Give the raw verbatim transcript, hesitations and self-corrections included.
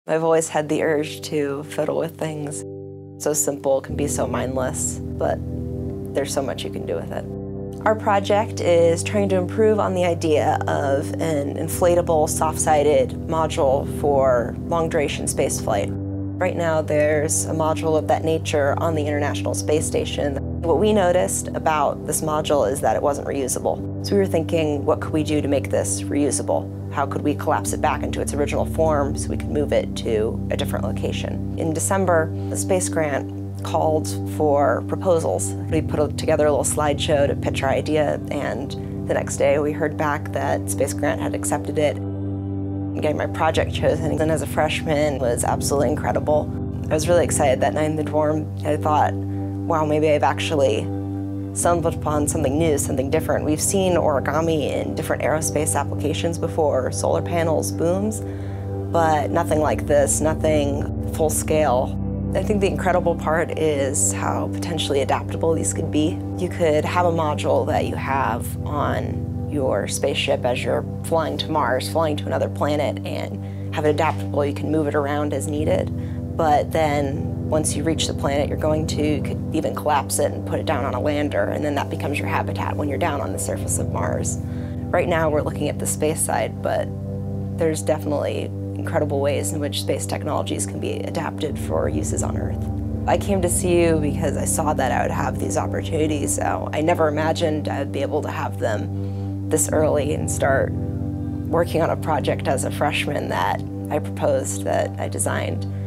I've always had the urge to fiddle with things. So simple can be so mindless, but there's so much you can do with it. Our project is trying to improve on the idea of an inflatable, soft-sided module for long-duration spaceflight. Right now, there's a module of that nature on the International Space Station. What we noticed about this module is that it wasn't reusable. So we were thinking, what could we do to make this reusable? How could we collapse it back into its original form so we could move it to a different location? In December, the Space Grant called for proposals. We put together a little slideshow to pitch our idea, and the next day we heard back that Space Grant had accepted it. Getting my project chosen and as a freshman was absolutely incredible. I was really excited that night in the dorm. I thought, wow, maybe I've actually stumbled upon something new, something different. We've seen origami in different aerospace applications before, solar panels, booms, but nothing like this, nothing full scale. I think the incredible part is how potentially adaptable these could be. You could have a module that you have on your spaceship as you're flying to Mars, flying to another planet, and have it adaptable. You can move it around as needed, but then once you reach the planet you're going to, you could even collapse it and put it down on a lander, and then that becomes your habitat when you're down on the surface of Mars. Right now we're looking at the space side, but there's definitely incredible ways in which space technologies can be adapted for uses on Earth. I came to C U because I saw that I would have these opportunities, so I never imagined I'd be able to have them this early and start working on a project as a freshman that I proposed, that I designed.